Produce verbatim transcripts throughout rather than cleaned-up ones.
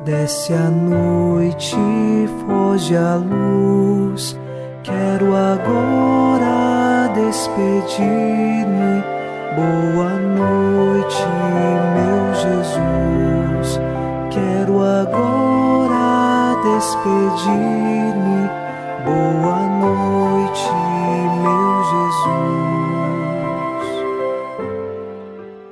Desce a noite, foge a luz. Quero agora despedir-me. Boa noite, meu Jesus. Quero agora despedir-me. Boa noite, meu Jesus.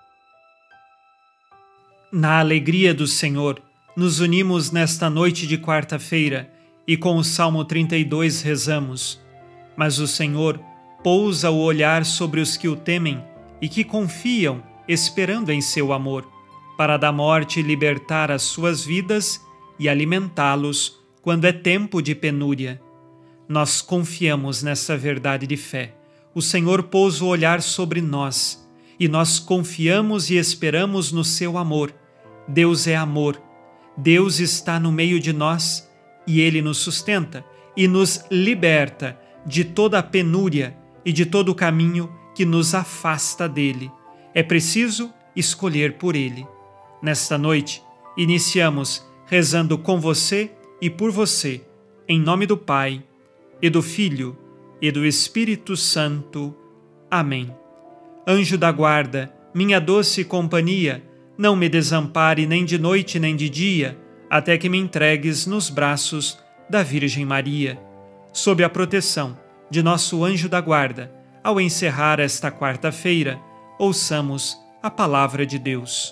Na alegria do Senhor, nos unimos nesta noite de quarta-feira e com o Salmo trinta e dois rezamos: Mas o Senhor pousa o olhar sobre os que o temem e que confiam, esperando em seu amor, para da morte libertar as suas vidas e alimentá-los quando é tempo de penúria. Nós confiamos nessa verdade de fé. O Senhor pousa o olhar sobre nós e nós confiamos e esperamos no seu amor. Deus é amor. Deus está no meio de nós e Ele nos sustenta e nos liberta de toda a penúria e de todo o caminho que nos afasta dele. É preciso escolher por Ele. Nesta noite, iniciamos rezando com você e por você, em nome do Pai, e do Filho, e do Espírito Santo. Amém. Anjo da guarda, minha doce companhia, não me desampare nem de noite nem de dia, até que me entregues nos braços da Virgem Maria. Sob a proteção de nosso anjo da guarda, ao encerrar esta quarta-feira, ouçamos a palavra de Deus.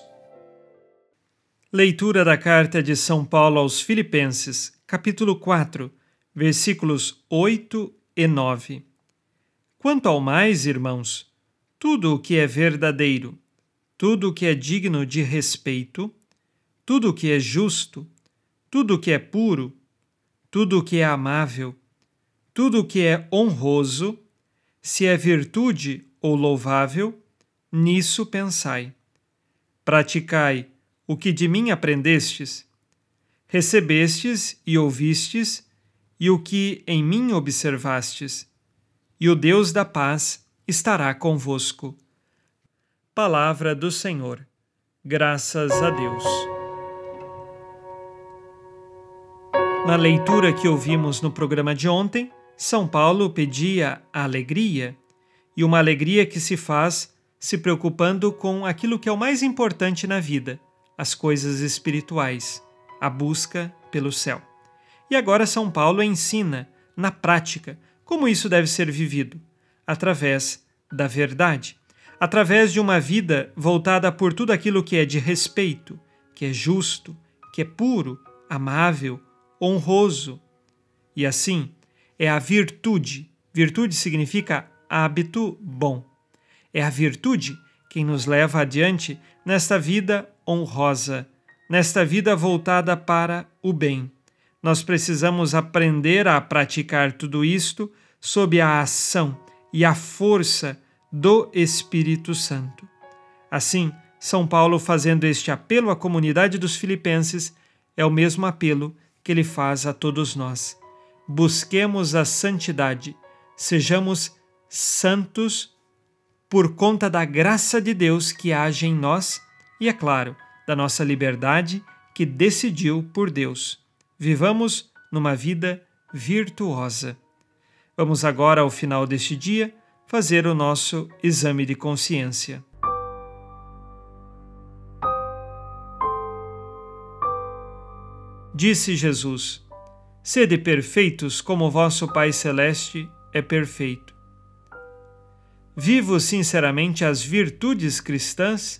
Leitura da carta de São Paulo aos Filipenses, capítulo quatro, versículos oito e nove. Quanto ao mais, irmãos, tudo o que é verdadeiro, tudo o que é digno de respeito, tudo o que é justo, tudo o que é puro, tudo o que é amável, tudo o que é honroso, se é virtude ou louvável, nisso pensai. Praticai o que de mim aprendestes, recebestes e ouvistes, e o que em mim observastes, e o Deus da paz estará convosco. Palavra do Senhor. Graças a Deus. Na leitura que ouvimos no programa de ontem, São Paulo pedia a alegria, e uma alegria que se faz se preocupando com aquilo que é o mais importante na vida, as coisas espirituais, a busca pelo céu. E agora São Paulo ensina, na prática, como isso deve ser vivido, através da verdade, através de uma vida voltada por tudo aquilo que é de respeito, que é justo, que é puro, amável, honroso. E assim, é a virtude. Virtude significa hábito bom. É a virtude quem nos leva adiante nesta vida honrosa, nesta vida voltada para o bem. Nós precisamos aprender a praticar tudo isto sob a ação e a força do Espírito Santo. Assim, São Paulo, fazendo este apelo à comunidade dos filipenses, é o mesmo apelo que ele faz a todos nós. Busquemos a santidade, sejamos santos por conta da graça de Deus que age em nós e, é claro, da nossa liberdade que decidiu por Deus. Vivamos numa vida virtuosa. Vamos agora, ao final deste dia, fazer o nosso exame de consciência. Disse Jesus: Sede perfeitos como vosso Pai Celeste é perfeito. Vivo sinceramente as virtudes cristãs?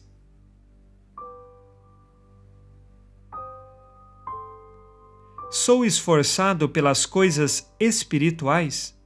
Sou esforçado pelas coisas espirituais?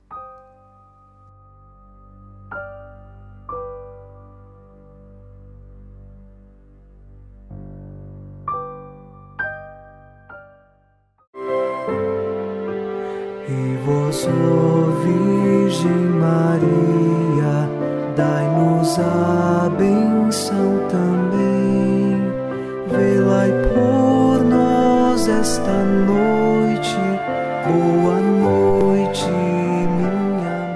E vós, ó Virgem Maria, dai-nos a benção também. Velai por nós esta noite. Boa noite, minha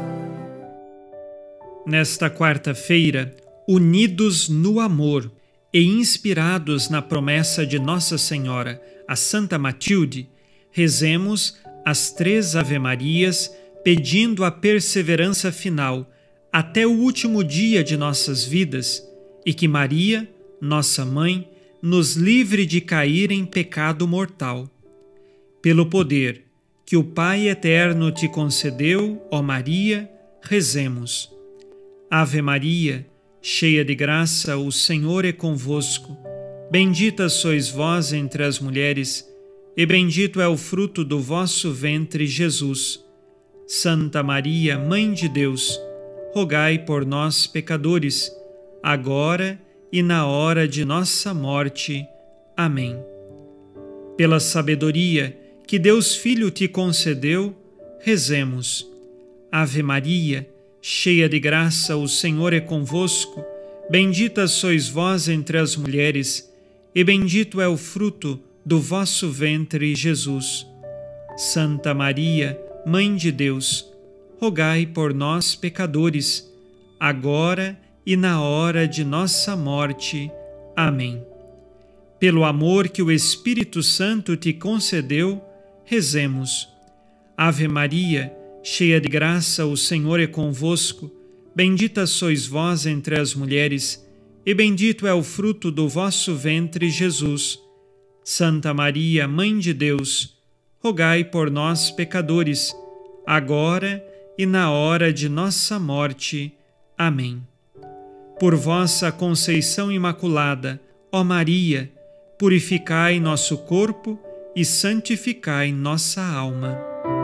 mãe. Nesta quarta-feira, unidos no amor, e inspirados na promessa de Nossa Senhora, a Santa Matilde, rezemos as três Ave-Marias pedindo a perseverança final até o último dia de nossas vidas e que Maria, nossa Mãe, nos livre de cair em pecado mortal. Pelo poder que o Pai Eterno te concedeu, ó Maria, rezemos. Ave Maria, cheia de graça, o Senhor é convosco. Bendita sois vós entre as mulheres, e bendito é o fruto do vosso ventre, Jesus. Santa Maria, Mãe de Deus, rogai por nós, pecadores, agora e na hora de nossa morte. Amém. Pela sabedoria que Deus Filho te concedeu, rezemos. Ave Maria, cheia de graça, o Senhor é convosco. Bendita sois vós entre as mulheres, e bendito é o fruto do vosso ventre, Jesus. Santa Maria, Mãe de Deus, rogai por nós, pecadores, agora e na hora de nossa morte. Amém. Pelo amor que o Espírito Santo te concedeu, rezemos. Ave Maria, cheia de graça, o Senhor é convosco. Bendita sois vós entre as mulheres, e bendito é o fruto do vosso ventre, Jesus. Santa Maria, Mãe de Deus, rogai por nós, pecadores, agora e na hora de nossa morte. Amém. Por vossa conceição imaculada, ó Maria, purificai nosso corpo e santificai nossa alma.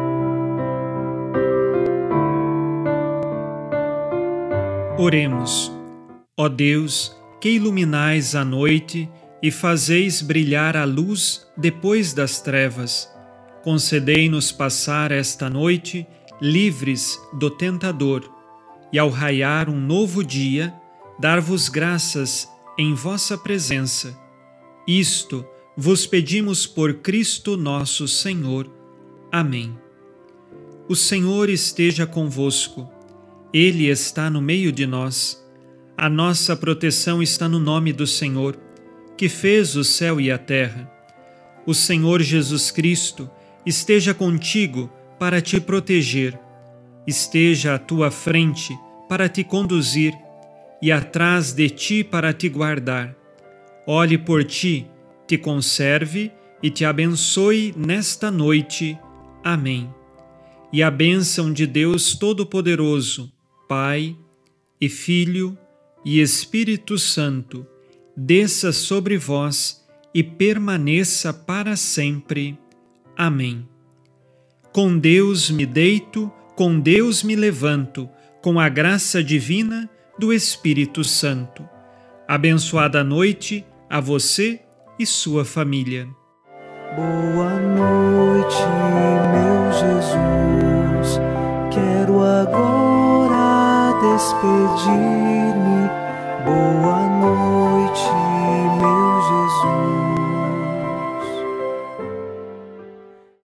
Oremos. Ó Deus, que iluminais a noite e fazeis brilhar a luz depois das trevas, concedei-nos passar esta noite livres do tentador e, ao raiar um novo dia, dar-vos graças em vossa presença. Isto vos pedimos por Cristo nosso Senhor. Amém. O Senhor esteja convosco. Ele está no meio de nós. A nossa proteção está no nome do Senhor, que fez o céu e a terra. O Senhor Jesus Cristo esteja contigo para te proteger, esteja à tua frente para te conduzir e atrás de ti para te guardar. Olhe por ti, te conserve e te abençoe nesta noite. Amém. E a bênção de Deus Todo-Poderoso, Pai e Filho e Espírito Santo, desça sobre vós e permaneça para sempre. Amém. Com Deus me deito, com Deus me levanto, com a graça divina do Espírito Santo. Abençoada noite a você e sua família. Boa noite, meu Jesus. Quero agora despedir-me. Boa noite.